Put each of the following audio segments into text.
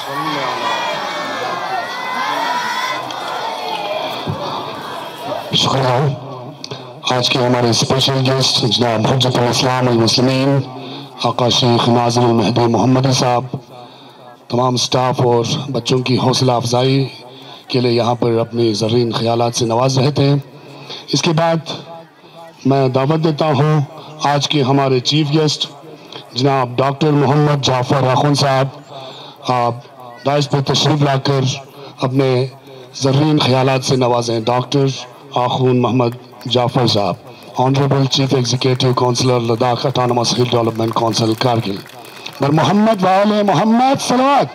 शुक्रिया। आज के हमारे स्पेशल गेस्ट जनाब हुज्जतुल इस्लाम वल मुस्लिमीन आका शेख नाज़िरुल महदी मोहम्मदी साहब तमाम स्टाफ और बच्चों की हौसला अफजाई के लिए यहाँ पर अपने ज़र्रीन ख्यालात से नवाज रहे थे। इसके बाद मैं दावत देता हूँ आज के हमारे चीफ गेस्ट जनाब डॉक्टर मोहम्मद जाफ़र आखुन साहब। आप दाइश पर तशरीफ़ लाकर अपने ज़र्रीन ख्यालात से नवाजें। डॉक्टर आखुन मोहम्मद जाफ़र साहब, honourable chief executive councillor Ladakh autonomous hill development council Kargil. बर मोहम्मद वाले मोहम्मद सलावत।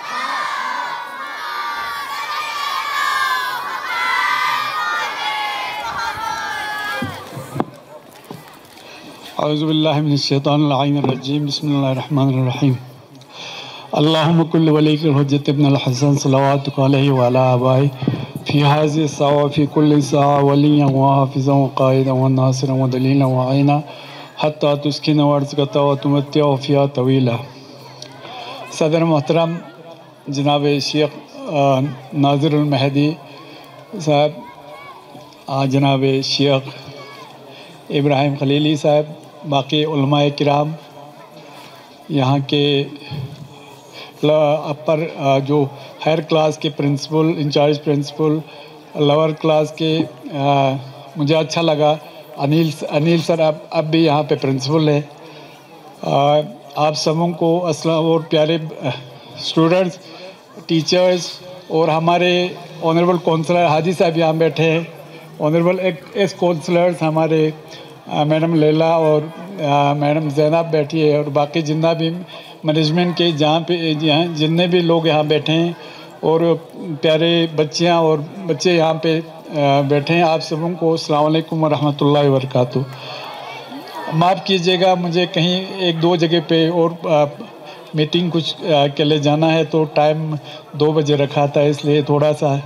औज़ु बिल्लाहि मिनश शैतानिर रजीम बिस्मिल्लाहिर रहमानिर रहीम। अल्लाहुम्मा कुल्लि वलीकिल हुज्जत इब्नुल हसन सल्लल्लाहु अलैहि व अला आबाई फ़ी हाज़िहि सआ फ़ी कुल्लि सआ वलिय्यन व हाफ़िज़न व क़ाइदन व नासिरन व दलीलन व आइना हत्ता तुस्किना व अर्ज़क़ता व तुमत्तिअ फ़ीहा तवीला। सदर मोहतरम जनाब शेख नाज़िरुल महदी साहब, जनाब शेख इब्राहिम खलीली साहब, बाकी उलमाए किराम, यहाँ के अपर जो हायर क्लास के principal, incharge principal, lower class के मुझे अच्छा लगा अनिल सर अब भी यहाँ पे प्रिंसिपल है। आप सबों को अस्सलाम और प्यारे स्टूडेंट्स, टीचर्स और हमारे ऑनरेबल काउंसलर हाजी साहब यहाँ बैठे हैं, ऑनरेबल एक्स काउंसलर्स हमारे मैडम लैला और मैडम ज़ैनब बैठी है और बाकी जितना भी मैनेजमेंट के जितने भी लोग यहाँ बैठे हैं और प्यारे बच्चियाँ और बच्चे यहाँ पे बैठे हैं, आप सबों को अस्सलाम वालेकुम व रहमतुल्लाहि व बरकातुहू। माफ़ कीजिएगा, मुझे कहीं एक दो जगह पे और मीटिंग कुछ के लिए जाना है तो टाइम 2 बजे रखा था, इसलिए थोड़ा सा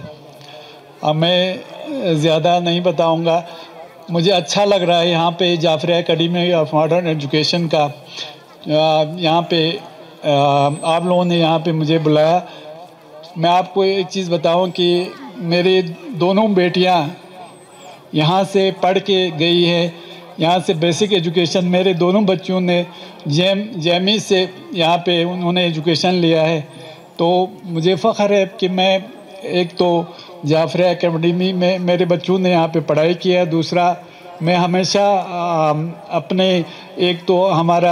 मैं ज़्यादा नहीं बताऊँगा। मुझे अच्छा लग रहा है यहाँ पे Jafaria academy of modern education का यहाँ पे आप लोगों ने यहाँ पे मुझे बुलाया। मैं आपको एक चीज़ बताऊं कि मेरी दोनों बेटियाँ यहाँ से पढ़ के गई है। यहाँ से बेसिक एजुकेशन मेरे दोनों बच्चों ने जेमी से यहाँ पे उन्होंने एजुकेशन लिया है। तो मुझे फ़ख्र है कि मैं एक तो जाफरिया एकेडमी में मेरे बच्चों ने यहाँ पे पढ़ाई किया, दूसरा मैं हमेशा अपने एक तो हमारा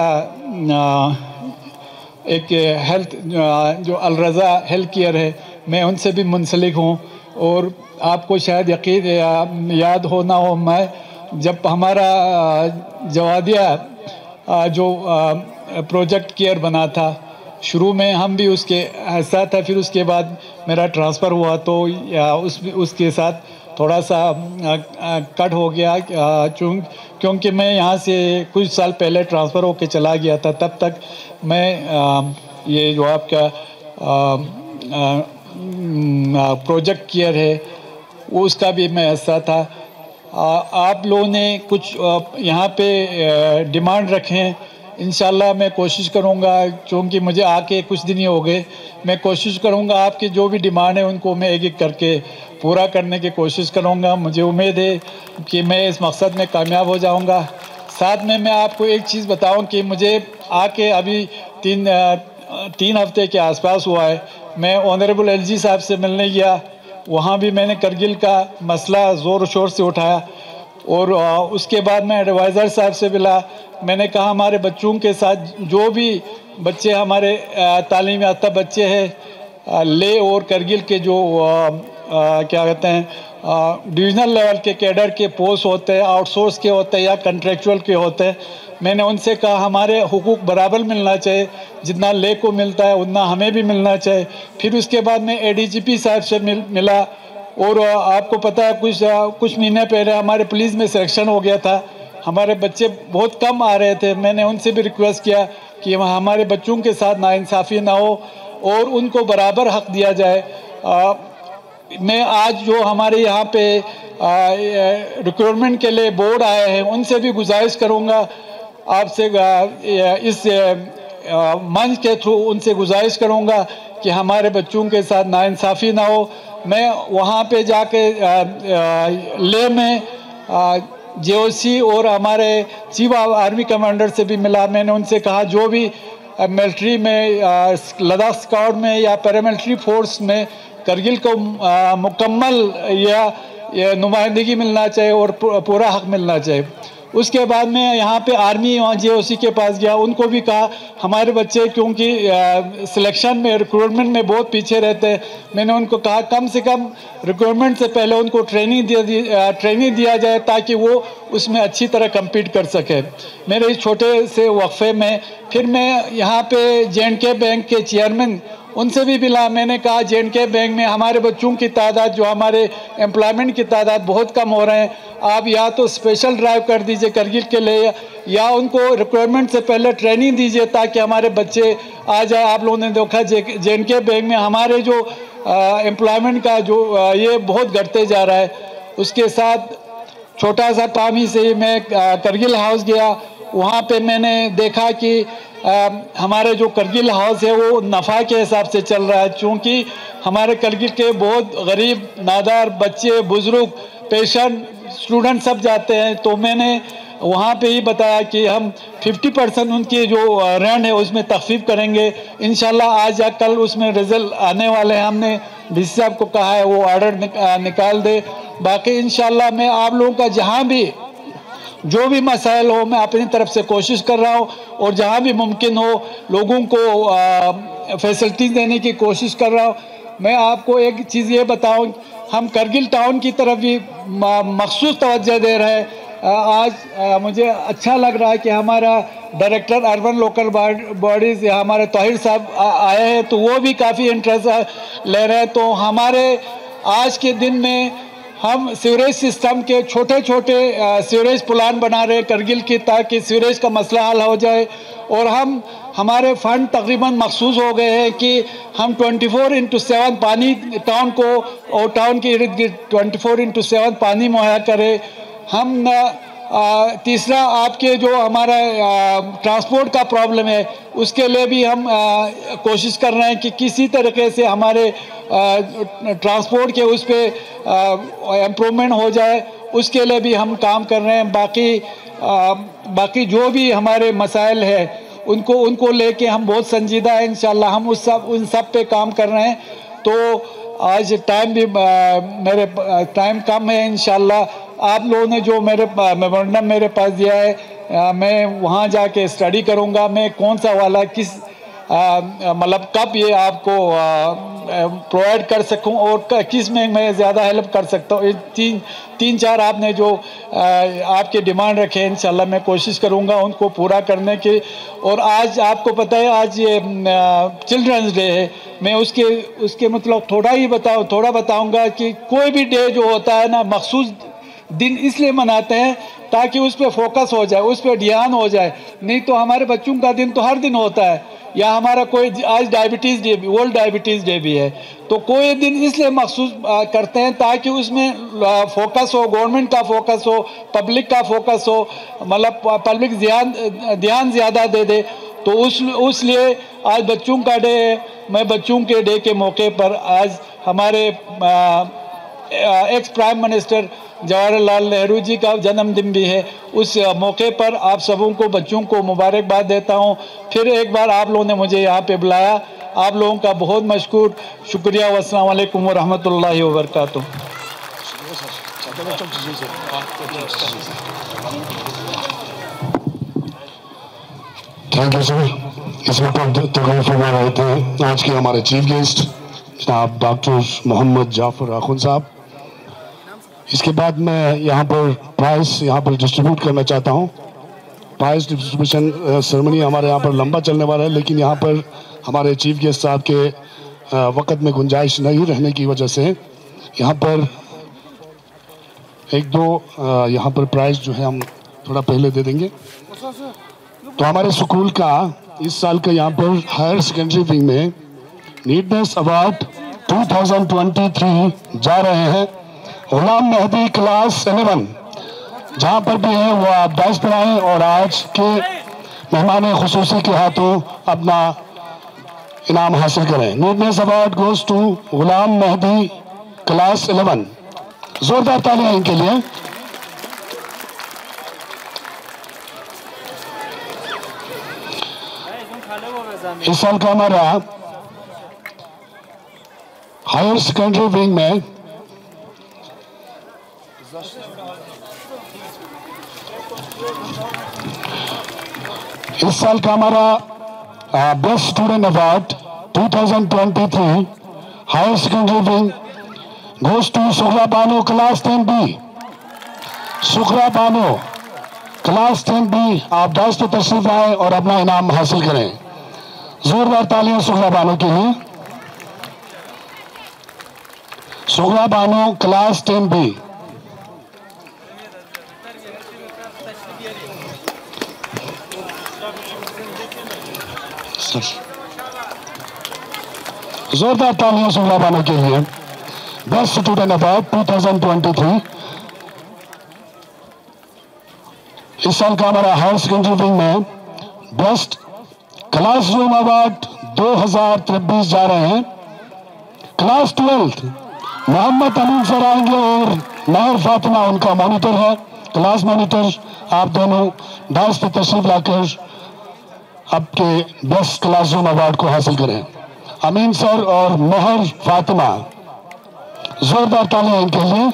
एक हेल्थ जो अलरज़ा हेल्थ केयर है, मैं उनसे भी मुंसलिक हूँ। और आपको शायद यकीन याद हो ना हो, मैं जब हमारा जवादिया जो प्रोजेक्ट केयर बना था, शुरू में हम भी उसके साथ था, फिर उसके बाद मेरा ट्रांसफ़र हुआ तो उसके साथ थोड़ा सा कट हो गया क्योंकि मैं यहाँ से कुछ साल पहले ट्रांसफ़र होके चला गया था। तब तक मैं ये जो आपका प्रोजेक्ट केयर है उसका भी मैं हिस्सा था। आप लोगों ने कुछ यहाँ पे डिमांड रखे हैं, इंशाल्लाह मैं कोशिश करूँगा, क्योंकि मुझे आके कुछ दिन ही हो गए, मैं कोशिश करूँगा आपकी जो भी डिमांड है उनको मैं एक एक करके पूरा करने की कोशिश करूँगा। मुझे उम्मीद है कि मैं इस मकसद में कामयाब हो जाऊँगा। साथ में मैं आपको एक चीज़ बताऊँ कि मुझे आके अभी तीन हफ्ते के आसपास हुआ है। मैं ऑनरेबल एलजी साहब से मिलने गया, वहाँ भी मैंने करगिल का मसला ज़ोर शोर से उठाया और उसके बाद मैं एडवाइज़र साहब से मिला। मैंने कहा हमारे बच्चों के साथ जो भी बच्चे हमारे तालीम याफ्ता बच्चे हैं ले और करगिल के जो क्या कहते हैं डिवीज़नल लेवल के कैडर के पोस्ट होते हैं, आउटसोर्स के होते हैं या कॉन्ट्रेक्चुअल के होते हैं, मैंने उनसे कहा हमारे हुकूक बराबर मिलना चाहिए, जितना ले को मिलता है उतना हमें भी मिलना चाहिए। फिर उसके बाद मैं एडीजीपी साहब से मिला और आपको पता है कुछ महीने पहले हमारे पुलिस में सिलेक्शन हो गया था, हमारे बच्चे बहुत कम आ रहे थे। मैंने उनसे भी रिक्वेस्ट किया कि हमारे बच्चों के साथ नाइंसाफ़ी ना हो और उनको बराबर हक दिया जाए। मैं आज जो हमारे यहाँ पे रिक्रूटमेंट के लिए बोर्ड आए हैं उनसे भी गुजारिश करूँगा आपसे इस मंच के थ्रू उनसे गुजारिश करूंगा कि हमारे बच्चों के साथ नाइंसाफ़ी ना हो। मैं वहाँ पे जाके लेह में JOC और हमारे चीफ आर्मी कमांडर से भी मिला। मैंने उनसे कहा जो भी मिलिट्री में लद्दाख स्काउट में या पैरामिलिट्री फोर्स में करगिल को मुकम्मल या नुमाइंदगी मिलना चाहिए और पूरा हक मिलना चाहिए। उसके बाद मैं यहाँ पे आर्मी वहाँ JOC के पास गया, उनको भी कहा हमारे बच्चे क्योंकि सिलेक्शन में रिक्रूटमेंट में बहुत पीछे रहते हैं। मैंने उनको कहा कम से कम रिक्रूटमेंट से पहले उनको ट्रेनिंग दिया जाए ताकि वो उसमें अच्छी तरह compete कर सके। मेरे इस छोटे से वक्फे में फिर मैं यहाँ पे J&K बैंक के चेयरमैन उनसे भी मिला। मैंने कहा J&K बैंक में हमारे बच्चों की तादाद, जो हमारे एम्प्लॉयमेंट की तादाद बहुत कम हो रहे हैं, आप या तो स्पेशल ड्राइव कर दीजिए करगिल के लिए या उनको रिक्वायरमेंट से पहले ट्रेनिंग दीजिए ताकि हमारे बच्चे आ जाए। आप लोगों ने देखा J&K बैंक में हमारे जो एम्प्लॉयमेंट का जो ये बहुत घटते जा रहा है। उसके साथ छोटा सा काम ही से मैं करगिल हाउस गया, वहाँ पे मैंने देखा कि हमारे जो करगिल हाउस है वो नफ़ा के हिसाब से चल रहा है, क्योंकि हमारे करगिल के बहुत गरीब नादार बच्चे, बुज़ुर्ग, पेशेंट, स्टूडेंट सब जाते हैं। तो मैंने वहाँ पे ही बताया कि हम 50% उनकी जो रेंट है उसमें तख़फ़ीफ़ करेंगे इंशाल्लाह। आज या कल उसमें रिज़ल्ट आने वाले हैं। हमने DC साहब को कहा है वो ऑर्डर निकाल दे। बाकी इंशाल्लाह मैं आप लोगों का जहाँ भी जो भी मसाइल हो मैं अपनी तरफ से कोशिश कर रहा हूँ और जहाँ भी मुमकिन हो लोगों को फैसिलिटीज़ देने की कोशिश कर रहा हूँ। मैं आपको एक चीज़ ये बताऊँ, हम करगिल टाउन की तरफ भी मखसूस तवज्जो दे रहे हैं। आज मुझे अच्छा लग रहा है कि हमारा डायरेक्टर अर्बन लोकल बॉडीज़ या हमारे ताहिर साहब आए हैं, तो वो भी काफ़ी इंटरेस्ट ले रहे हैं। तो हमारे आज के दिन में हम सीवरेज सिस्टम के छोटे छोटे सीवरेज प्लान बना रहे हैं करगिल की, ताकि सीवरेज का मसला हल हो जाए। और हमारे फंड तकरीबन मखसूस हो गए हैं कि हम 24/7 पानी टाउन को और टाउन के इर्द गिर्द 24/7 पानी मुहैया करें। हम तीसरा आपके जो हमारा ट्रांसपोर्ट का प्रॉब्लम है उसके लिए भी हम कोशिश कर रहे हैं कि किसी तरीके से हमारे ट्रांसपोर्ट के उस पर इम्प्रूवमेंट हो जाए, उसके लिए भी हम काम कर रहे हैं। बाकी जो भी हमारे मसाइल है उनको लेके हम बहुत संजीदा है इंशाल्लाह। हम उन सब पे काम कर रहे हैं। तो आज टाइम भी मेरे टाइम कम है। इंशाल्लाह आप लोगों ने जो मेमोरेंडम मेरे पास दिया है मैं वहाँ जाके स्टडी करूँगा। मैं कौन सा वाला किस मतलब कब ये आपको प्रोवाइड कर सकूं और किस में मैं ज़्यादा हेल्प कर सकता हूँ। तीन चार आपने जो आपके डिमांड रखे हैं इंशाल्लाह मैं कोशिश करूँगा उनको पूरा करने की। और आज आपको पता है आज ये चिल्ड्रंस डे है। मैं उसके मतलब थोड़ा बताऊँगा कि कोई भी डे जो होता है ना मखसूस दिन इसलिए मनाते हैं ताकि उस पर फोकस हो जाए, उस पर ध्यान हो जाए। नहीं तो हमारे बच्चों का दिन तो हर दिन होता है, या हमारा कोई आज डायबिटीज़ डे भी, वर्ल्ड डायबिटीज़ डे भी है। तो कोई दिन इसलिए मखसूस करते हैं ताकि उसमें फोकस हो, गवर्नमेंट का फोकस हो, पब्लिक का फोकस हो, मतलब पब्लिक ध्यान ज़्यादा दे दे। तो उस लिए आज बच्चों का डे है। मैं बच्चों के डे के मौके पर आज हमारे ex prime minister Jawaharlal Nehru ji का जन्मदिन भी है। उस मौके पर आप सबों को बच्चों को मुबारकबाद देता हूं। फिर एक बार आप लोगों ने मुझे यहाँ पे बुलाया, आप लोगों का बहुत मशकूर, शुक्रिया। अस्सलाम वालेकुम व रहमतुल्लाहि व बरकातुहू। Thank you sir. इसमें तकरीर फरमा रहे थे आज के हमारे चीफ गेस्ट जनाब डॉक्टर मोहम्मद जाफर आखुन साहब। इसके बाद मैं यहाँ पर प्राइज़ यहाँ पर डिस्ट्रीब्यूट करना चाहता हूँ। प्राइज़ डिस्ट्रीब्यूशन सेरेमनी हमारे यहाँ पर लंबा चलने वाला है, लेकिन यहाँ पर हमारे चीफ गेस्ट साहब के वक़्त में गुंजाइश नहीं रहने की वजह से यहाँ पर एक दो यहाँ पर प्राइज़ जो है हम थोड़ा पहले दे देंगे। तो हमारे स्कूल का इस साल का यहाँ पर हायर सेकेंडरी विंग में नीटनेस अवार्ड 2023 जा रहे हैं गुलाम मेहदी क्लास 11, जहाँ पर भी है वो आप डांस पढ़ाएं। और आज के मेहमान खुसूसी के हाथों अपना इनाम हासिल करें। Neatness award goes to Ghulam Mehdi class 11। जोरदार तालियां इनके लिए। इस साल का हमारा हायर सेकेंडरी विंग में best student award 2023 higher secondary wing goes to Sukhra Bano class 10B। Sukhra Bano class 10B, आप डाइस पे तशरीफ लाएं और अपना इनाम हासिल करें। जोरदार तालियां सुखरा बानो के लिए। Sukhra Bano class 10B। जोरदार तालियां सुखरा बानो के लिए। Best student award 2023। इस साल का हमारा हायर सेकेंडरी विंग में बेस्ट क्लासरूम अवार्ड 2023 जा रहे हैं। क्लास 12 मोहम्मद अमीन सर आएंगे और महर फातिमा उनका मॉनिटर है, क्लास मॉनिटर। आप दोनों डांस पे तशरीफ लाकर आपके बेस्ट क्लासरूम अवार्ड को हासिल करें। अमीन सर और महर फातिमा, जोरदार तालियां इनके लिए।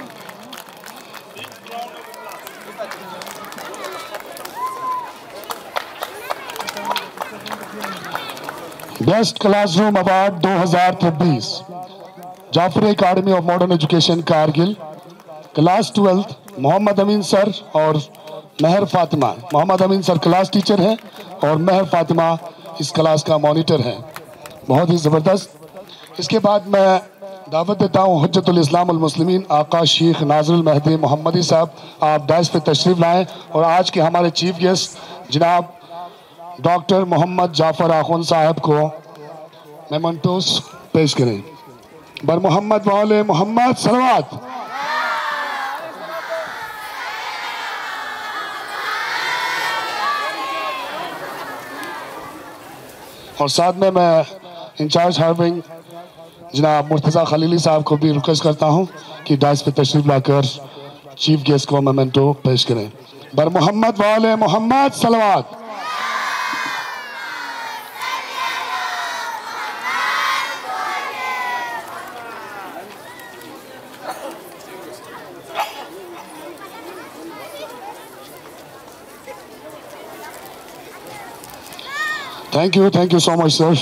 Best classroom award 2023 Jafar academy of modern education Kargil, class 12 Mohammad Amin sir और Mehar Fatima. Mohammad Amin sir class teacher हैं और महर फातिमा इस क्लास का मॉनिटर है। बहुत ही ज़बरदस्त। इसके बाद मैं दावत देता हूँ हुज्जतुल इस्लाम वल मुस्लिमीन आका शेख नाज़रुल मेहदी मोहम्मदी साहब, आप डाइस पे तशरीफ लाएं और आज के हमारे चीफ गेस्ट जनाब डॉक्टर मोहम्मद जाफर आखुन साहब को मेमेंटोस पेश करें। बर मोहम्मद वाले मोहम्मद सलवात। और साथ में मैं इंचार्ज हार्विंग जनाब मुर्तज़ा खलीली साहब को भी रिक्वेस्ट करता हूं कि डाइस पे तशरीफ लाकर चीफ गेस्ट को मेमेंटो पेश करें। बर मोहम्मद वाले मोहम्मद सलवात। Thank you so much sir.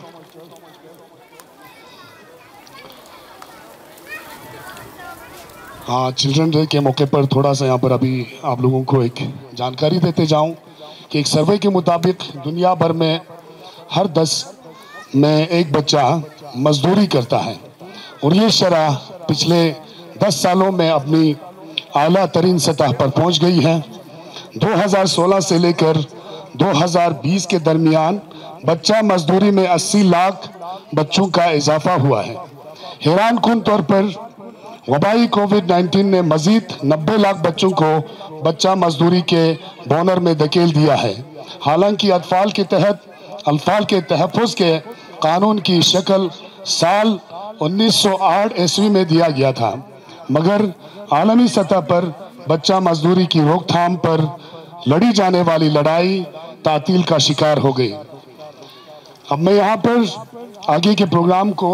हाँ, चिल्ड्रन डे के मौके पर थोड़ा सा यहाँ पर अभी आप लोगों को एक जानकारी देते जाऊं कि एक सर्वे के मुताबिक दुनिया भर में हर 10 में एक बच्चा मजदूरी करता है और ये शरह पिछले 10 सालों में अपनी आला तरीन सतह पर पहुँच गई है। 2016 से लेकर 2020 के दरमियान बच्चा मजदूरी में 80 लाख बच्चों का इजाफा हुआ है। हैरान कुन तौर पर वबाई कोविड-19 ने मजीद 90 लाख बच्चों को बच्चा मजदूरी के बोनर में धकेल दिया है। हालांकि अल्फाल के तहफ़्फ़ुज़ के कानून की शक्ल साल 1908 ईस्वी में दिया गया था, मगर आलमी सतह पर बच्चा मजदूरी की रोकथाम पर लड़ी जाने वाली लड़ाई तातील का शिकार हो गई। अब मैं यहाँ पर आगे के प्रोग्राम को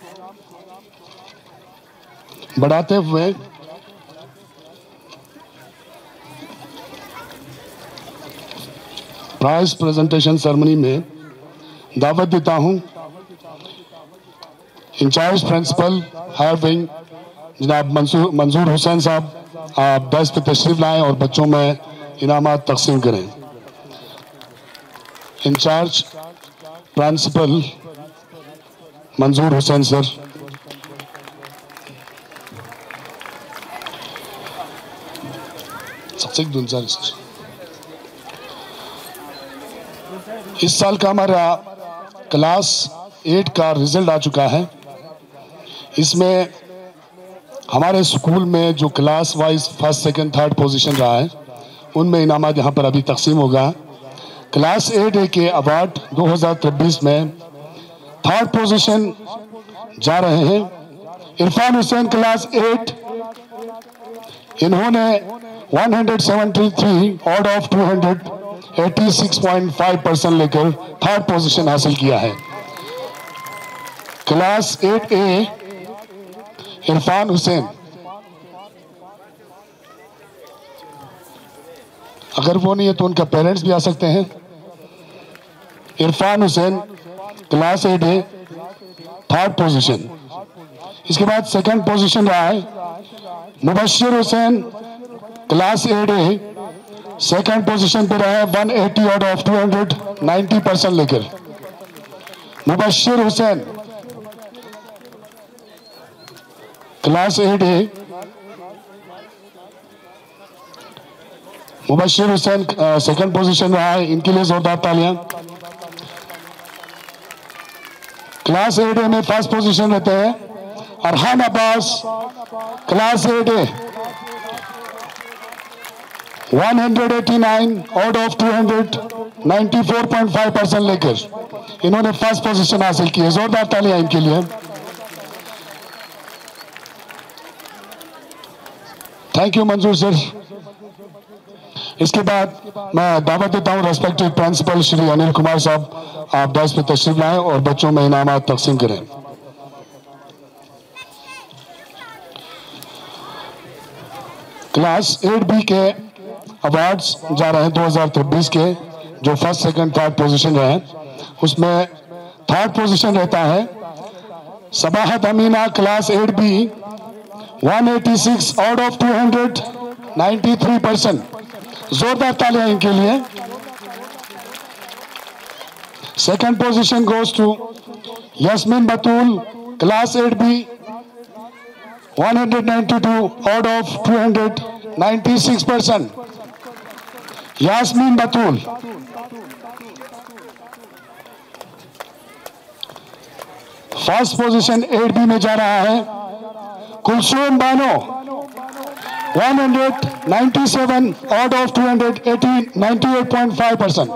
बढ़ाते हुए प्राइज प्रेजेंटेशन सेरेमनी में दावत देता हूँ इंचार्ज प्रिंसिपल हायर विंग जनाब मंजूर हुसैन साहब, आप डाइस पे तशरीफ लाएं और बच्चों में इनामात तकसीम करें। इंचार्ज प्रिंसिपल मंजूर हुसैन सर। सबसे सर, इस साल का हमारा क्लास 8 का रिजल्ट आ चुका है। इसमें हमारे स्कूल में जो class wise first second third position रहा है उनमें इनामात यहाँ पर अभी तकसीम होगा। क्लास 8A के अवार्ड 2023 में थर्ड पोजीशन जा रहे हैं इरफान हुसैन, क्लास 8। इन्होंने 173 आउट ऑफ 286.5% लेकर थर्ड पोजीशन हासिल किया है। क्लास 8A इरफान हुसैन, अगर वो नहीं है तो उनका पेरेंट्स भी आ सकते हैं। Irfan Hussain, class 8A, third position. इसके बाद सेकंड पोजीशन रहा है Mubashir Hussain, class 8A, second position पे रहा है 180 आउट ऑफ 290% लेकर। Mubashir Hussain, class 8A, Mubashir Hussain second position रहा है, इनके लिए जोरदार तालियां। क्लास 8A में फर्स्ट पोजीशन रहते हैं Arhan Abbas, class 8A, 189 out of 294.5% लेकर इन्होंने फर्स्ट पोजीशन हासिल की है। जोरदार तालियां इनके लिए। Thank you Manzoor sir. इसके बाद मैं दावत देता हूं रेस्पेक्टेड प्रिंसिपल श्री अनिल कुमार साहब, आप डायस पे तशरीफ लाएं और बच्चों में इनामात तकसीम करें। क्लास 8B के अवार्ड्स जा रहे हैं 2023 के, जो फर्स्ट सेकंड थर्ड पोजीशन रहे हैं। उसमें थर्ड पोजीशन रहता है Sabahat Amina, class 8B, 186 out of 293%। जोरदार तालियां इनके लिए। Second position goes to Yasmeen Batool, class 8B, 192 out of 296%। Yasmeen Batool. First position 8B में जा रहा है Kulsoom Bano, 197 out of 98.5%।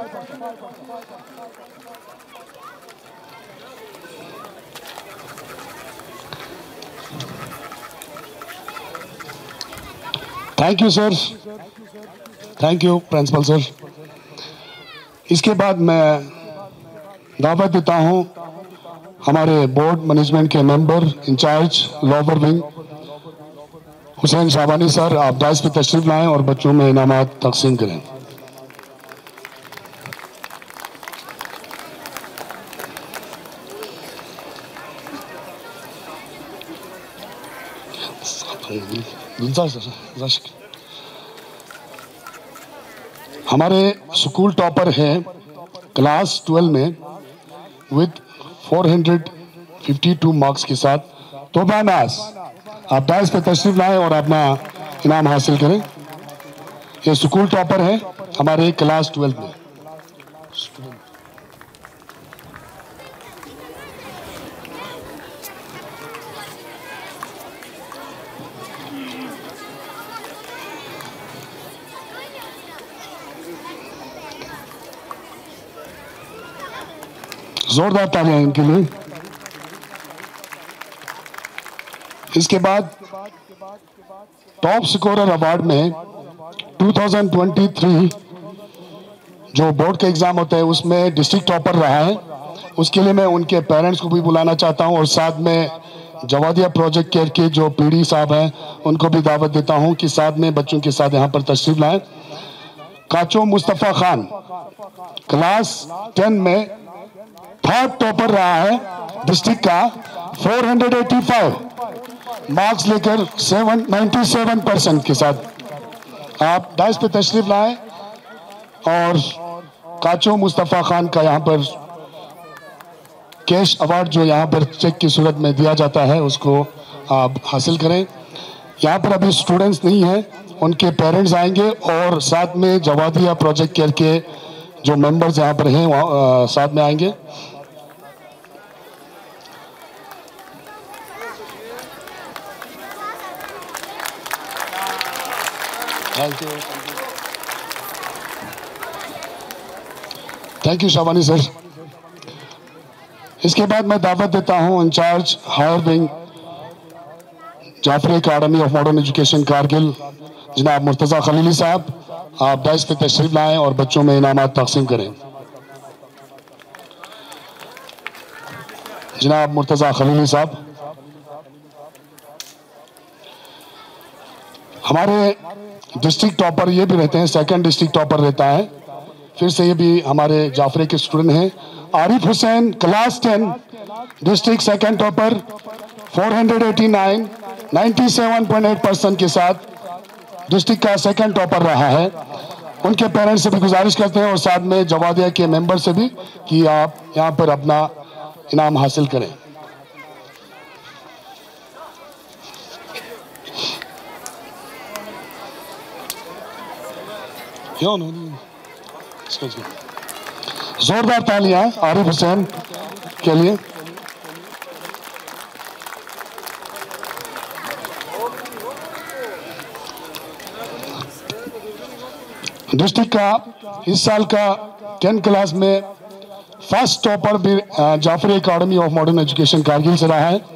Thank you sir, thank you principal sir. इसके बाद मैं दावत देता हूं हमारे बोर्ड मैनेजमेंट के member incharge lower wing Hussain Shabani sir, आप डायस पे तशरीफ लाएं और बच्चों में इनामात तकसीम करें। हमारे स्कूल टॉपर हैं क्लास 12 में विद 452 मार्क्स के साथ तोबा नास, आप डायस पे तशरीफ लाएं और अपना इनाम हासिल करें। ये स्कूल टॉपर है हमारे क्लास 12 में। जोरदार तालियां इनके लिए। इसके बाद टॉप स्कोरर अवार्ड में 2023 जो बोर्ड का एग्जाम होता है उसमें डिस्ट्रिक्ट टॉपर रहा है, उसके लिए मैं उनके पेरेंट्स को भी बुलाना चाहता हूं और साथ में जवादिया प्रोजेक्ट केयर के जो पीडी साहब हैं उनको भी दावत देता हूं कि साथ में बच्चों के साथ यहां पर तशरीफ लाएं। काचो मुस्तफ़ा खान, क्लास 10 में थर्ड टॉपर रहा है डिस्ट्रिक्ट का, 485 मार्क्स लेकर 97% के साथ। आप डायस पे तशरीफ लाएं और काचो मुस्तफ़ा खान का यहाँ पर कैश अवार्ड जो यहाँ पर चेक की सूरत में दिया जाता है उसको आप हासिल करें। यहाँ पर अभी स्टूडेंट्स नहीं हैं, उनके पेरेंट्स आएंगे और साथ में जवादिया प्रोजेक्ट केयर के जो मेंबर्स यहाँ पर हैं साथ में आएंगे। Thank you. Thank you Shabani sir. इसके बाद मैं दावत देता हूं incharge higher wing Jafari academy of modern education Kargil जनाब मुर्तज़ा खलीली साहब, आप डाइस पे तशरीफ लाएं और बच्चों में इनामात तकसीम करें। जनाब मुर्तज़ा खलीली साहब, हमारे डिस्ट्रिक्ट टॉपर ये भी रहते हैं, सेकंड डिस्ट्रिक्ट टॉपर रहता है, फिर से ये भी हमारे जाफरे के स्टूडेंट हैं। Arif Hussain class 10 district second topper 489 97.8% के साथ डिस्ट्रिक्ट का सेकंड टॉपर रहा है। उनके पेरेंट्स से भी गुजारिश करते हैं और साथ में जवादिया के मेंबर से भी कि आप यहाँ पर अपना इनाम हासिल करें। जोरदार तालियां आरिफ हुसैन के लिए। डिस्ट्रिक्ट का इस साल का 10 क्लास में फर्स्ट टॉपर भी Jafari academy of modern education Kargil से रहा है।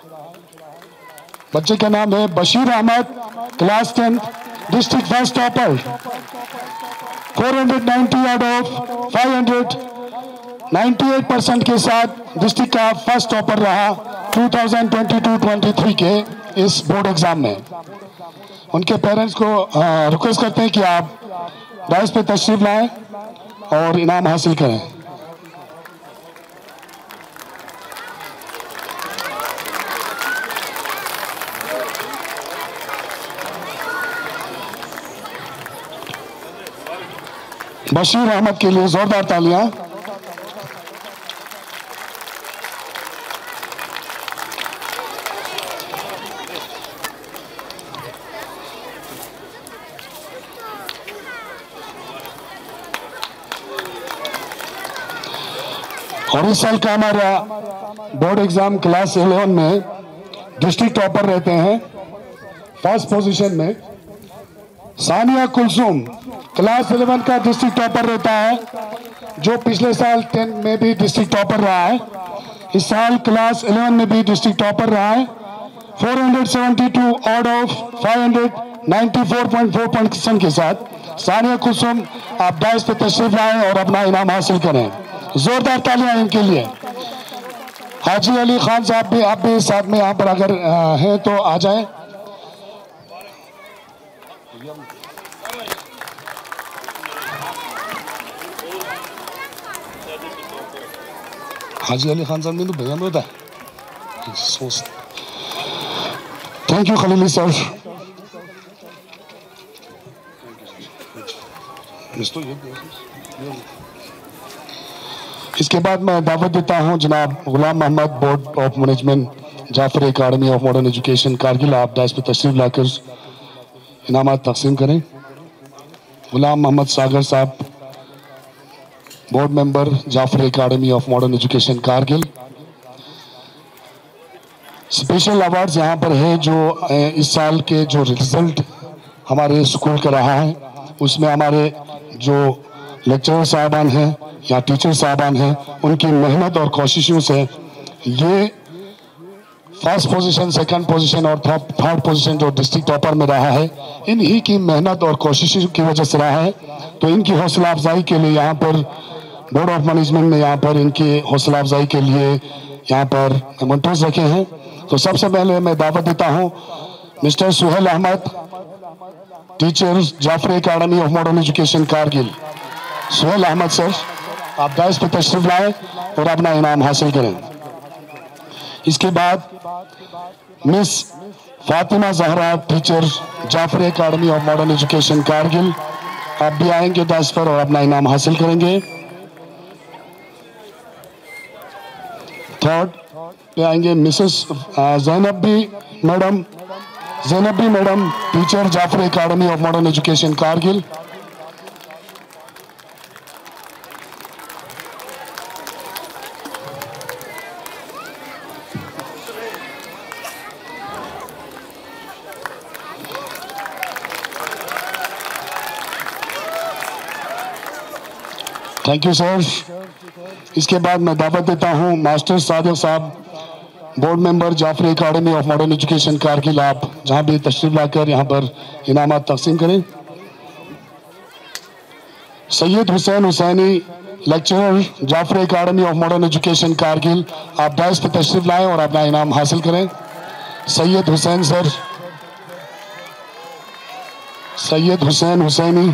बच्चे का नाम है Bashir Ahmad, class 10 district first topper 490 out of 500 98% के साथ डिस्ट्रिक्ट का फर्स्ट टॉपर रहा 2022-23 के इस बोर्ड एग्जाम में। उनके पेरेंट्स को रिक्वेस्ट करते हैं कि आप डाइस पे तशरीफ लाएं और इनाम हासिल करें। बशीर अहमद के लिए जोरदार तालियां। और इस साल का हमारा बोर्ड एग्जाम क्लास 11 में डिस्ट्रिक्ट टॉपर रहते हैं फर्स्ट पोजीशन में सानिया कुलसुम, क्लास 11 का डिस्ट्रिक्ट टॉपर रहता है, जो पिछले साल 10 में भी डिस्ट्रिक्ट टॉपर रहा है, इस साल क्लास 11 में भी डिस्ट्रिक्ट टॉपर रहा है। 472 आउट ऑफ 500 94.4% के साथ सानिया कुलसुम, आप डाइस पे तशरीफ लाएं और अपना इनाम हासिल करें। जोरदार तालियां इनके लिए। हाजी अली खान साहब भी, आप भी साथ में यहाँ पर अगर हैं तो आ जाएं। हाजी अली खान साहब ने तो भैया में होता है। Thank you Khalili sir. इसके बाद मैं दावत देता हूं जनाब Ghulam Mohammad, board of management Jafri academy of modern education Kargil, आप डाइस पे तशरीफ लाकर इनामात तकसीम करें। गुलाम मोहम्मद सागर साहब, board member Jafari academy of modern education Kargil. Special awards यहाँ पर है जो इस साल के जो रिजल्ट हमारे स्कूल का रहा है उसमें हमारे जो लेक्चरर साहबान हैं या टीचर साहबान हैं, उनकी मेहनत और कोशिशों से ये फर्स्ट पोजीशन, सेकंड पोजीशन और थर्ड पोजीशन जो डिस्ट्रिक्ट टॉपर में रहा है, इन्हीं की मेहनत और कोशिशों की वजह से रहा है। तो इनकी हौसला अफजाई के लिए यहाँ पर बोर्ड ऑफ मैनेजमेंट ने यहाँ पर इनकी हौसला अफजाई के लिए यहाँ पर मेमेंटोस रखे हैं। तो सबसे पहले मैं दावत देता हूँ mister Suhail Ahmad, teacher Jafri academy of modern education Kargil. Suhail Ahmad sir, आप डाइस पे तशरीफ लाएं और अपना इनाम हासिल करें। इसके बाद Miss Fatima Zahra, teacher Jafri academy of modern education Kargil, आप भी आएंगे डाइस पर और अपना इनाम हासिल करेंगे। थर्ड पे आएंगे Mrs Zainabi madam, teacher Jafri academy of modern education Kargil. Thank you sir. इसके बाद मैं दावत देता हूं master Sadiq sahab, board member Jafri academy of modern education Kargil, आप जहां भी तशरीफ लाकर यहां पर इनामात तकसीम करें। Syed Hussain Hussaini, lecturer Jafri academy of modern education Kargil, आप डायस पे तशरीफ लाएं और अपना इनाम हासिल करें। सैयद हुसैन सर, सैयद हुसैन हुसैनी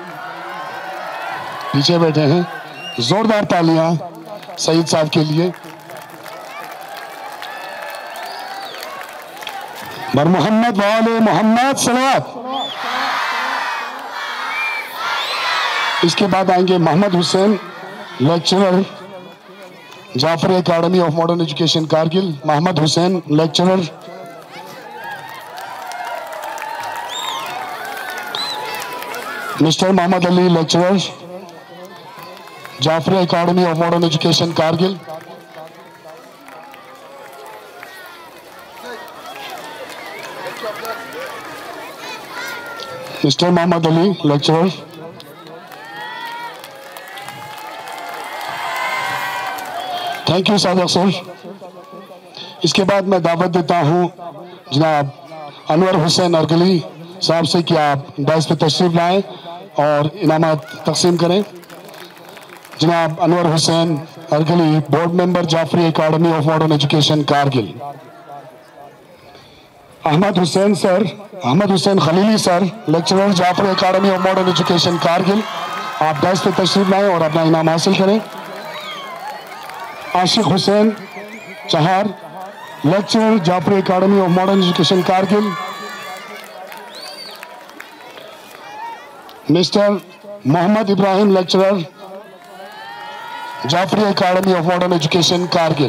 पीछे बैठे हैं। जोरदार तालियां सईद साहब के लिए। बर मोहम्मद वाले मोहम्मद सलावत। इसके बाद आएंगे Mohammad Hussain, lecturer Jafri academy of modern education Kargil. Mohammad Hussain, lecturer. Mister Mohammad Ali, lecturer Jafri academy of modern education Kargil. Mister Mohammad Ali, lecturer. Thank you Sadiq sir. इसके बाद मैं दावत देता हूं जनाब अनवर हुसैन अरगली साहब से कि आप डायस पे तशरीफ लाएं और इनामात तकसीम करें। जनाब Anwar Hussain Argali, board member Jafri academy of modern education Kargil. Ahmad Hussain sir, Ahmad Hussain Khalili sir, lecturer Jafri academy of modern education Kargil, आप डायस पे तशरीफ लाएं और अपना इनाम हासिल करें। Ashiq Hussain Chahar, lecturer Jafri academy of modern education Kargil. Mister Mohammad Ibrahim, lecturer Jafri academy of modern education Kargil.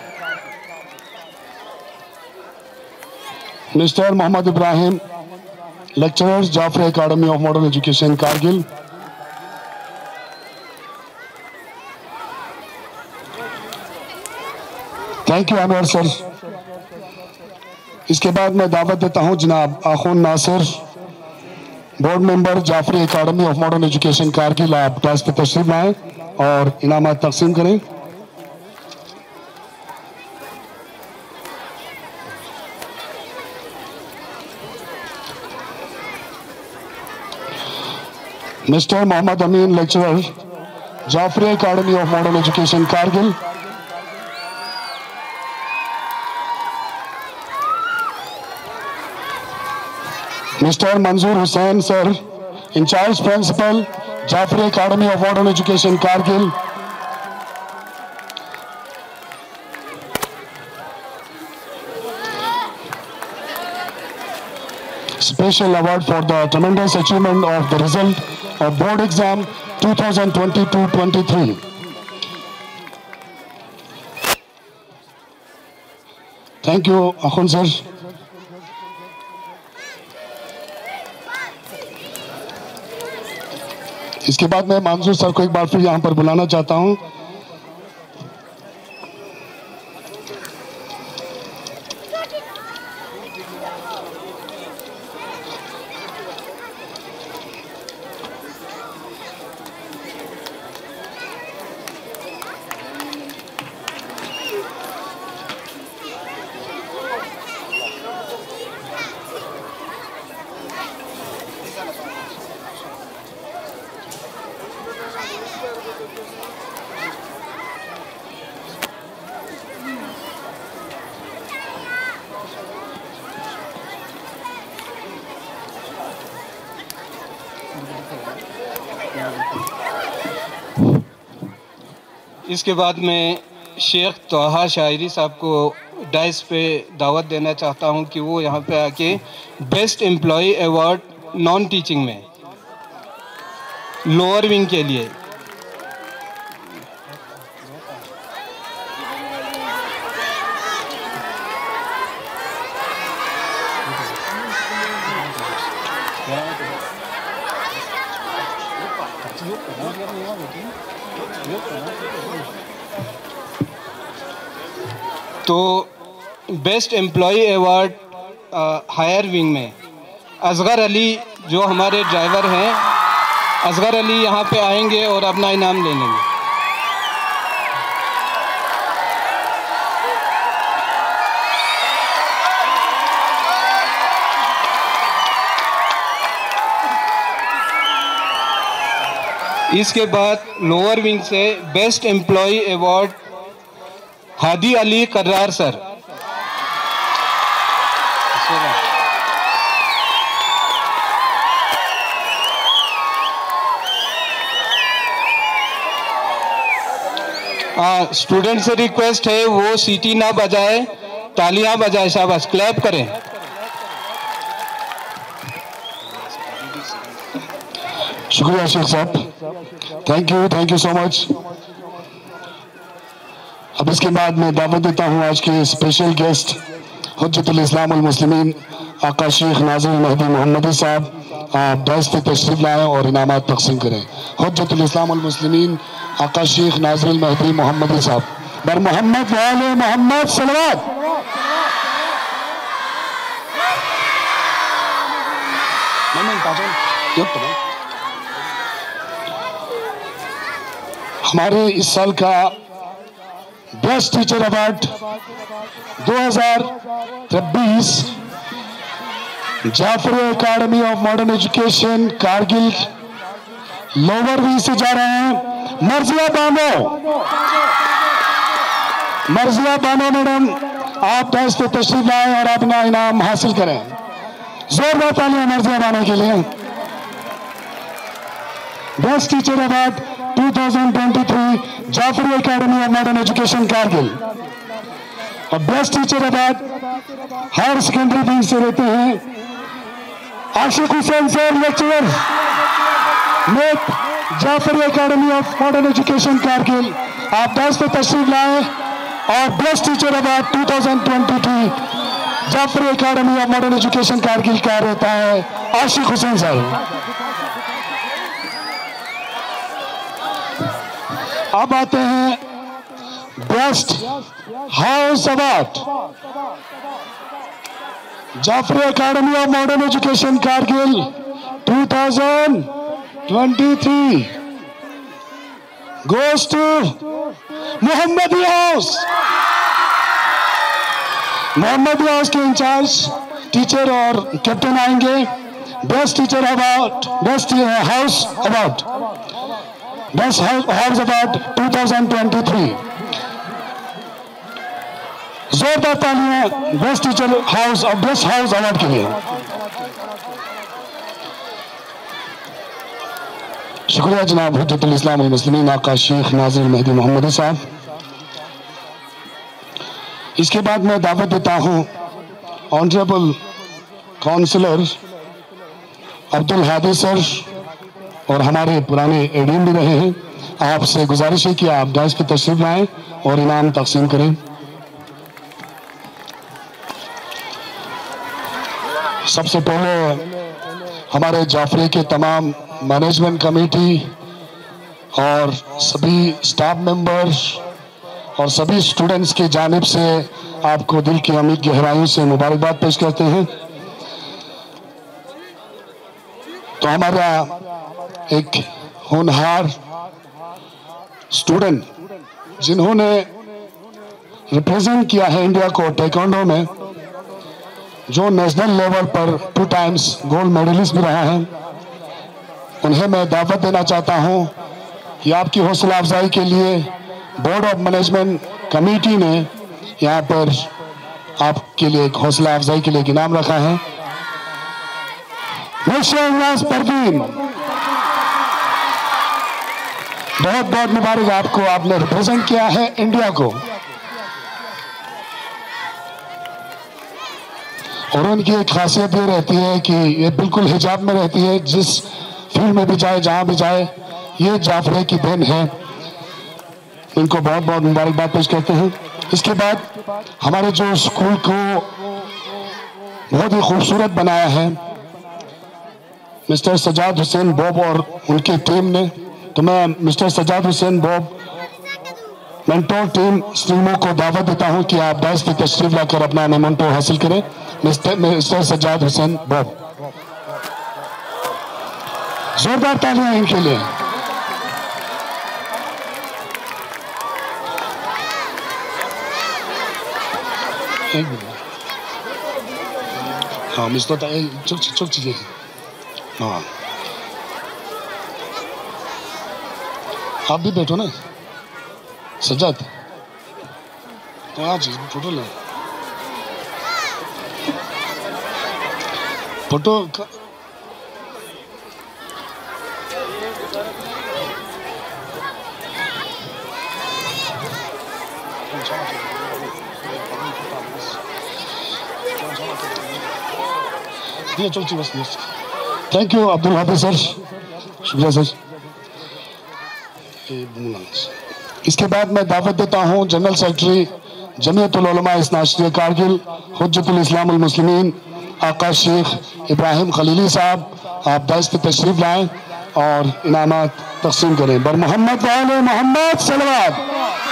Mister Mohammad Ibrahim, lecturer Jafri academy of modern education Kargil. Thank you Anwar sir. इसके बाद मैं दावत देता हूं जनाब Akhoon Nasir, board member Jafri academy of modern education Kargil, आप क्लास पे तशरीफ लाएं और इनामात तकसीम करें। Mister Mohammad Amin, lecturer Jafri academy of modern education Kargil. Mister Manzoor Hussain sir, incharge principal Jafri academy of modern education Kargil. Special award for the tremendous achievement of the result of board exam 2022-23. Thank you, Akhun sir. इसके बाद मैं मंजूर सर को एक बार फिर यहाँ पर बुलाना चाहता हूँ। इसके बाद मैं शेख तोहा शायरी साहब को डाइस पे दावत देना चाहता हूं कि वो यहाँ पे आके best employ award non teaching में लोअर विंग के लिए तो best employ award higher wing में असगर अली जो हमारे ड्राइवर हैं असगर अली यहाँ पे आएंगे और अपना इनाम ले लेंगे। इसके बाद लोअर विंग से best employ award Hadi Ali Karrar sir. Student से रिक्वेस्ट है वो सीटी ना बजाए, तालियां बजाए, शाबाश, क्लैप करें। शुक्रिया शेख साहब, थैंक यू सो मच। अब इसके बाद मैं दावत देता हूँ आज के स्पेशल गेस्ट हुज्जतुल इस्लाम वल मुस्लिमीन आका शेख नाज़िर महदी मोहम्मदी साहब, आप डाइस पे तशरीफ लाएं और इनामात तकसीम करें। हुज्जतुल इस्लाम वल मुस्लिमीन आका शेख नाज़िर महदी मोहम्मदी साहब, बर मोहम्मद वाले मोहम्मद सलवात। हमारे इस साल का best teacher award 2023 Jafar academy of modern education Kargil lower वी से जा रहे हैं मर्जिया बानो मैडम, आप डाइस पे तशरीफ लाएं और अपना इनाम हासिल करें। जोरदार तालियां मर्जिया बानो के लिए। Best teacher award 2023 Jafar academy of modern education Kargil. और best teacher award higher secondary wing से लेते हैं Ashiq Hussain sir, lecturer NET Jafar academy of modern education Kargil, आप डाइस पे तशरीफ लाएं और best teacher award 2023 Jafar academy of modern education Kargil का रहता है आशिक हुसैन सर। अब आते हैं best house award Jafar academy of modern education Kargil 2023 goes to Mohammadi house. Mohammadi house के इंचार्ज टीचर और कैप्टन आएंगे। Best teacher award, best house award, best house award 2023। जोरदार तालियां बेस्ट टीचर हाउस और बेस्ट हाउस अवार्ड के लिए। शुक्रिया जनाब हुज्जतुल इस्लाम वल मुस्लिमीन आका शेख नाज़िर महदी मोहम्मदी साहब। इसके बाद मैं दावत देता हूँ honourable councillor Abdul Hadi sir, और हमारे पुराने एडीएम भी रहे हैं। आपसे गुजारिश है कि आप डाइस पे तशरीफ लाएं और इनाम तकसीम करें। सबसे पहले हमारे जाफरी के तमाम मैनेजमेंट कमेटी और सभी स्टाफ मेंबर्स और सभी स्टूडेंट्स की जानिब से आपको दिल की अमीर गहराइयों से मुबारकबाद पेश करते हैं। तो हमारा एक होनहार स्टूडेंट जिन्होंने रिप्रेजेंट किया है इंडिया को टेक्वांडो में, जो नेशनल लेवल पर 2 टाइम्स गोल्ड मेडलिस्ट भी रहा है, उन्हें मैं दावत देना चाहता हूं कि आपकी हौसला अफजाई के लिए बोर्ड ऑफ मैनेजमेंट कमेटी ने यहाँ पर आपके लिए एक हौसला अफजाई के लिए एक इनाम रखा है। परवीन, बहुत बहुत मुबारक आपको, आपने रिप्रेजेंट किया है इंडिया को। और उनकी एक खासियत ये रहती है कि ये बिल्कुल हिजाब में रहती है, जिस फील्ड में भी जाए, जहां भी जाए, ये जाफरे की देन है। इनको बहुत बहुत मुबारकबाद पेश करते हैं। इसके बाद हमारे जो स्कूल को बहुत ही खूबसूरत बनाया है मिस्टर सजाद हुसैन बॉब और उनकी टीम ने, तो मैं मिस्टर सजाद हुसैन बॉब मेंटोर टीम स्ट्रीमों को दावत देता हूं कि आप डाइस पे तशरीफ लाकर अपना मेमेंटो हासिल करें। मिस्टर सजाद हुसैन बॉब, जोरदार तालियां इनके लिए। हाँ मिस तो चुप चुप चीजें। हाँ आप भी बैठो ना सज्जाद, क्या चीज फोटो ले फोटो बस। Thank you Abdul Hafiz sir, शुक्रिया सर। इसके बाद मैं दावत देता हूं जनरल सेक्रेटरी जमीयतुल उलमा इस्नाशरी कारगिल हुज्जतुल इस्लाम अल मुस्लिमीन आका शेख इब्राहिम खलीली साहब, आप दाइस पे तशरीफ लाएं और इनामात तकसीम करें। बर मोहम्मद वाले मोहम्मद सलवात।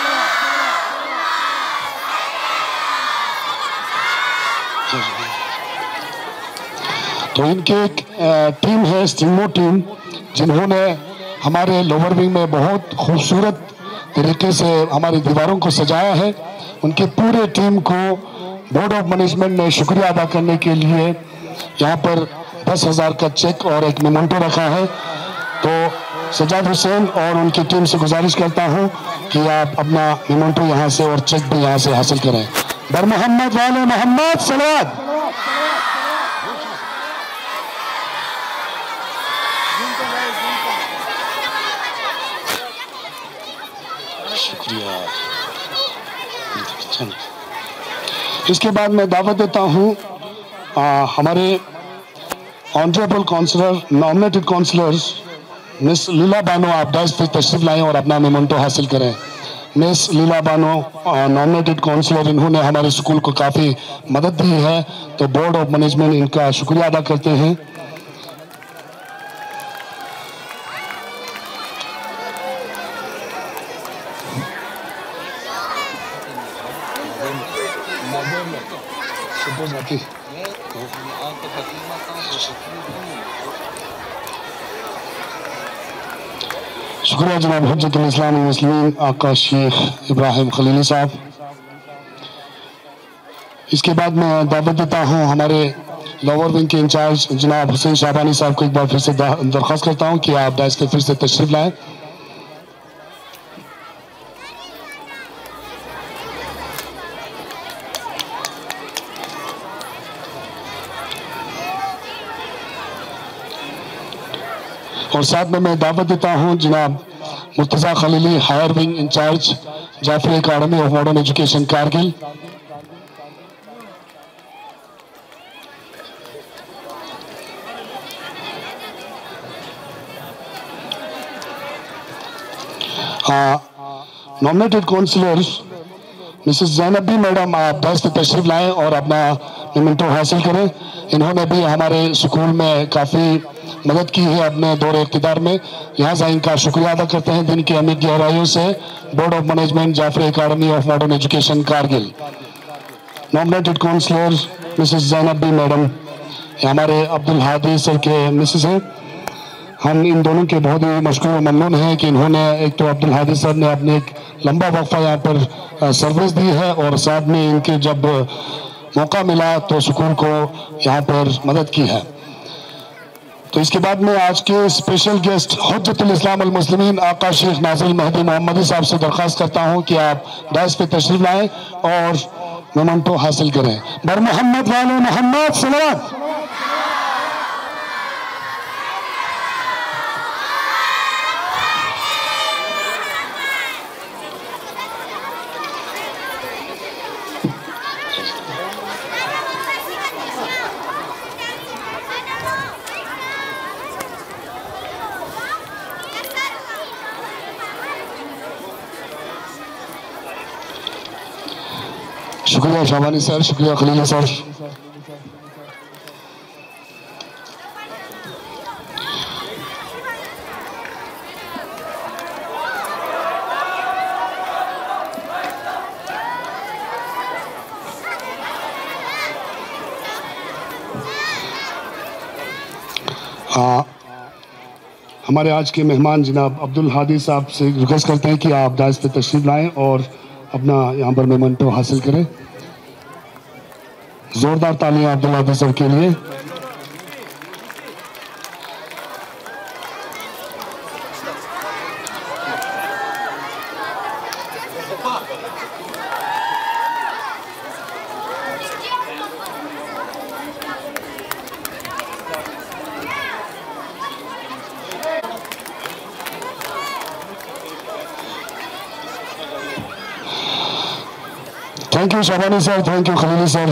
तो इनके एक टीम है स्टिंगो टीम, जिन्होंने हमारे लोअर विंग में बहुत खूबसूरत तरीके से हमारी दीवारों को सजाया है। उनके पूरे टीम को बोर्ड ऑफ मैनेजमेंट ने शुक्रिया अदा करने के लिए यहाँ पर 10,000 का चेक और एक मेमेंटो रखा है। तो सज्जाद हुसैन और उनकी टीम से गुजारिश करता हूँ कि आप अपना मेमेंटो यहाँ से और चेक भी यहाँ से हासिल करें। बर मोहम्मद वाले मोहम्मद सलवात। शुक्रिया। इसके बाद मैं दावत देता हूँ हमारे honourable councillor nominated councillors Miss Leela Bano, आप डाइस पे तशरीफ लाएं और अपना मेमेंटो हासिल करें। Miss Leela Bano nominated councillor, इन्होंने हमारे स्कूल को काफ़ी मदद दी है, तो बोर्ड ऑफ मैनेजमेंट इनका शुक्रिया अदा करते हैं। शुक्रिया जनाब हुज्जतुल इस्लाम अल मुस्लिमीन आका शेख इब्राहिम खलीली साहब। इसके बाद मैं दावत देता हूं हमारे लोअर विंग के इंचार्ज जनाब हुसैन शाबानी साहब को एक बार फिर से दरख्वास्त करता हूं कि आप डाइस पे फिर से तशरीफ लाएं। और साथ में मैं दावत देता हूं जनाब Murtaza Khalili higher wing incharge Jafri academy of modern education Kargil. Nominated councillors Mrs Zainabi madam, आप डाइस पे तशरीफ लाएं और अपना मेमेंटो हासिल करें। इन्होंने भी हमारे स्कूल में काफ़ी मदद की है अपने दौर इक़्तिदार में, लिहाजा इनका शुक्रिया अदा करते हैं दिन की अमीर गहराइयों से। Board of management Jafri academy of modern education Kargil. Nominated councillor Mrs Zainabi madam, हमारे अब्दुल हादी सर के मिसेस हैं। हम इन दोनों के बहुत ही मशकूर और ममनून हैं कि इन्होंने, एक तो अब्दुल हादी सर ने अपने एक लंबा वक्फा यहाँ पर सर्विस दी है और साथ में इनके जब मौका मिला तो स्कूल को यहाँ पर मदद की है। तो इसके बाद में आज के स्पेशल गेस्ट हुज्जतुल इस्लाम अल मुस्लिमीन आका शेख नाज़िर महदी मोहम्मदी साहब से दरख्वास्त करता हूँ कि आप डाइस पे तशरीफ लाएं और मेमेंटो हासिल करें। बर मोहम्मद वाले मोहम्मद सलवात। शुक्रिया शाबानी सर, शुक्रिया खलीली सर। हमारे आज के मेहमान जनाब अब्दुल हादी साहब से रिक्वेस्ट करते हैं कि आप डाइस पे तशरीफ लाएं और अपना यहाँ पर मेमेंटो हासिल करें। जोरदार तालियां अब्दुल हादी साहब के लिए। Thank you Shabani sir, thank you Khalili sir.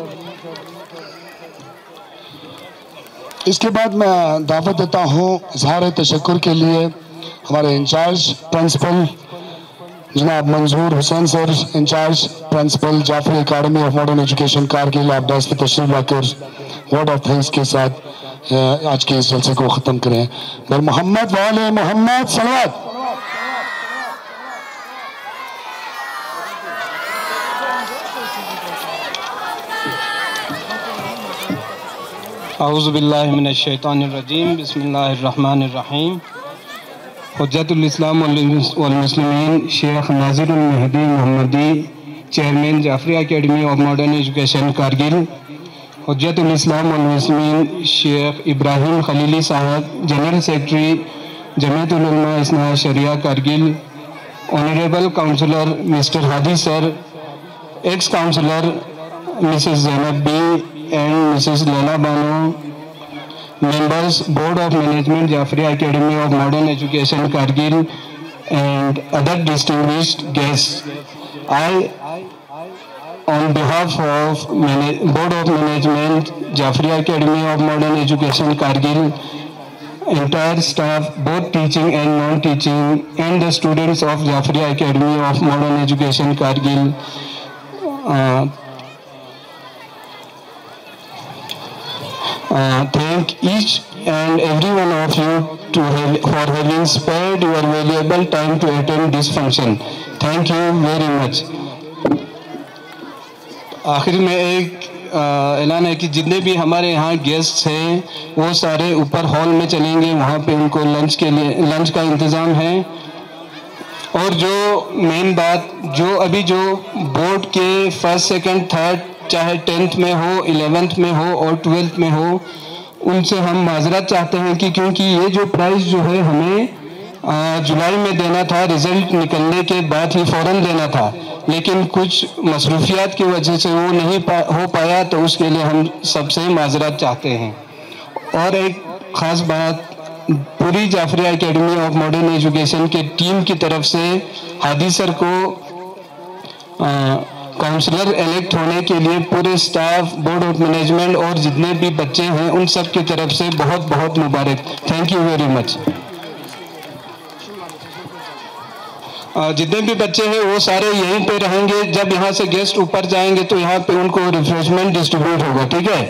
इसके बाद मैं दावत देता हूँ इजहार तशक्कुर के लिए हमारे इंचार्ज प्रिंसिपल जनाब Manzoor Hussain sir, incharge principal Jafri academy of modern education Kargil. आप डाइस पे तशरीफ लाकर वर्ड ऑफ थैंक्स के साथ आज के इस जलसे को ख़त्म करें। फिर मोहम्मद वाले मोहम्मद सलावत। औज़ुबिल्लाहिमिनश्शैतानिर्रजीम बिस्मिल्लाहिर्रहमानिर्रहीम। हुज्जतुल इस्लाम वल मुस्लिमीन Sheikh Nazirul Mahdi Mohammadi, chairman Jafri academy of modern education Kargil. हुज्जतुल इस्लाम वल मुस्लिमीन Sheikh Ibrahim Khalili sahab, general secretary Jamiatul Ulama Isna Sharia Kargil. Honourable councillor Mister Hadi sir, ex councillor Mrs Zainab Bi and Mrs. Leila Banu, members Board of Management Jafri Academy of Modern Education Kargil, and other distinguished guests. I, on behalf of Board of Management Jafri Academy of Modern Education Kargil, entire staff, both teaching and non-teaching, and the students of Jafri Academy of Modern Education Kargil, thank each and every one of you for having spared your valuable time to attend this function. Thank you very much. आखिर में एक ऐलान है कि जितने भी हमारे यहाँ गेस्ट्स हैं वो सारे ऊपर हॉल में चलेंगे, वहाँ पे उनको लंच का इंतज़ाम है। और जो मेन बात, जो अभी जो बोर्ड के फर्स्ट सेकंड थर्ड, चाहे 10th में हो, 11th में हो और 12th में हो, उनसे हम माजरत चाहते हैं कि क्योंकि ये जो प्राइज़ जो है हमें जुलाई में देना था, रिज़ल्ट निकलने के बाद ही फ़ौरन देना था, लेकिन कुछ मसरूफियात की वजह से वो नहीं हो पाया, तो उसके लिए हम सबसे माजरत चाहते हैं। और एक ख़ास बात, पूरी Jafri academy of modern education के टीम की तरफ से हादी सर को काउंसलर इलेक्ट होने के लिए पूरे स्टाफ, बोर्ड ऑफ मैनेजमेंट और जितने भी बच्चे हैं उन सब की तरफ से बहुत बहुत मुबारक। Thank you very much. जितने भी बच्चे हैं वो सारे यहीं पे रहेंगे। जब यहाँ से गेस्ट ऊपर जाएंगे तो यहाँ पे उनको रिफ्रेशमेंट डिस्ट्रीब्यूट होगा, ठीक है।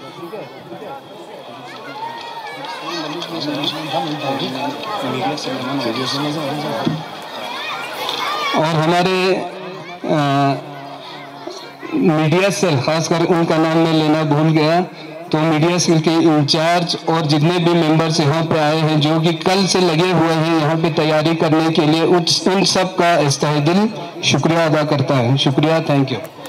और हमारे मीडिया सेल, खासकर उनका नाम मैं लेना भूल गया, तो मीडिया सेल के इंचार्ज और जितने भी मेंबर्स यहाँ पे आए हैं जो कि कल से लगे हुए हैं यहाँ पे तैयारी करने के लिए, उन सब का इस्तेदिल शुक्रिया अदा करता है। शुक्रिया, थैंक यू।